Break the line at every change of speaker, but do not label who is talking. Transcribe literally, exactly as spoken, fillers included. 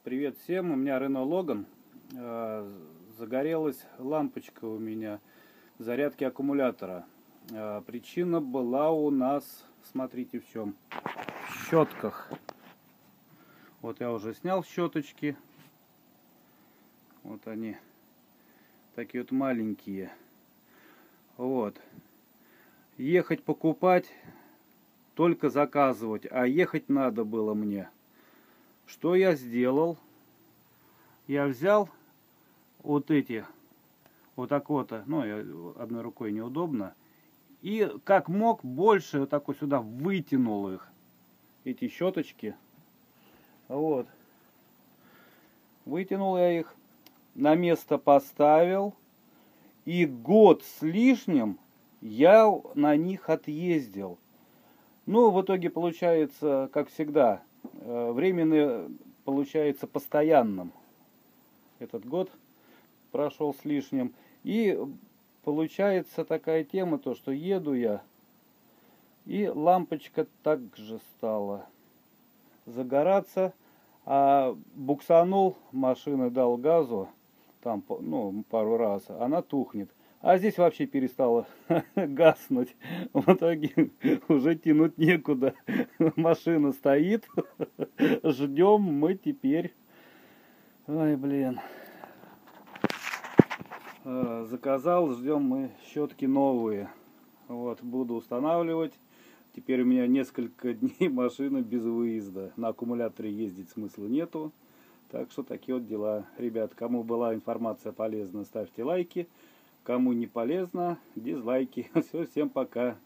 Привет всем, у меня Renault Logan. Загорелась лампочка у меня зарядки аккумулятора. Причина была у нас, смотрите в чем, в щетках. Вот я уже снял щеточки. Вот они, такие вот маленькие. Вот. Ехать покупать, только заказывать, а ехать надо было мне. Что я сделал? Я взял вот эти, вот так вот, ну, я, одной рукой неудобно, и как мог больше вот так вот сюда вытянул их, эти щеточки. Вот. Вытянул я их, на место поставил, и год с лишним я на них отъездил. Ну, в итоге получается, как всегда, временный получается постоянным. Этот год прошел с лишним. И получается такая тема, то что еду я, и лампочка также стала загораться, а буксанул, машина дал газу, там, ну, пару раз, она тухнет. А здесь вообще перестала гаснуть. В итоге уже тянуть некуда. Машина стоит. Ждем мы теперь. Ой, блин. Заказал, ждем мы щетки новые. Вот, буду устанавливать. Теперь у меня несколько дней машина без выезда. На аккумуляторе ездить смысла нету. Так что такие вот дела. Ребят, кому была информация полезна, ставьте лайки. Кому не полезно, дизлайки. Все, всем пока.